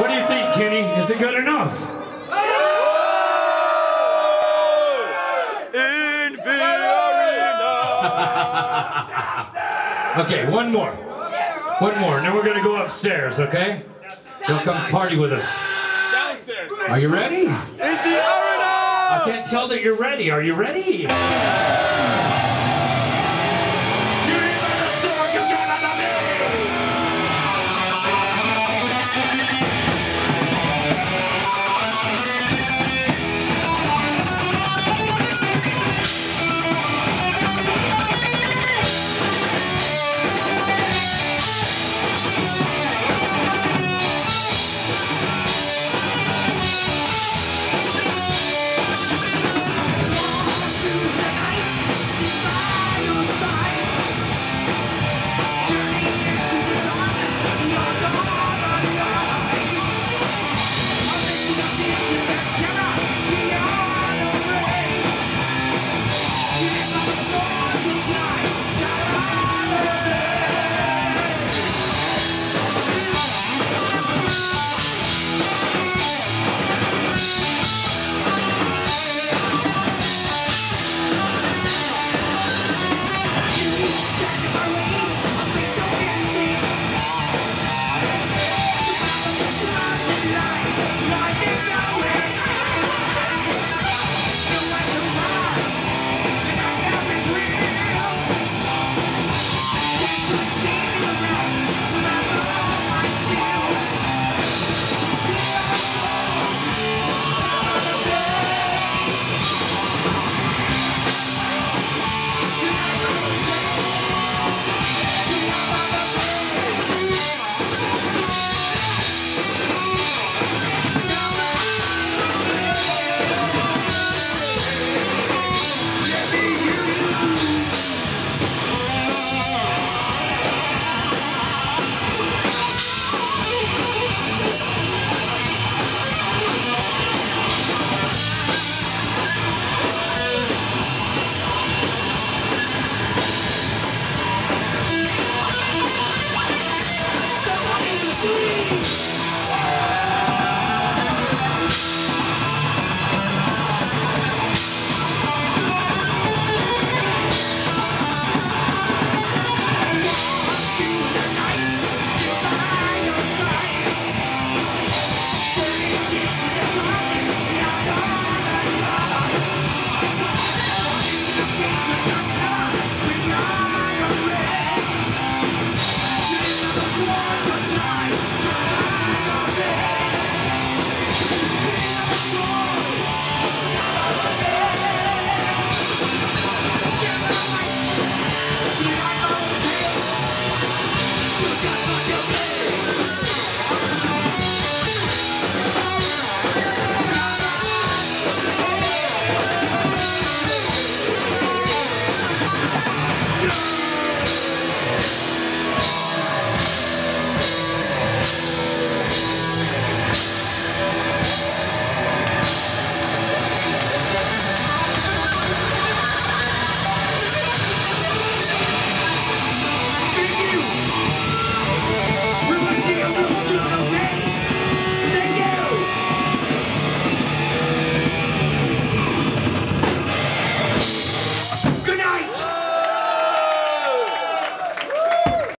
What do you think, Kenny? Is it good enough? In the arena. Okay, one more. One more, and then we're gonna go upstairs, okay? You'll come party with us. Downstairs. Are you ready? In the arena. I can't tell that you're ready. Are you ready?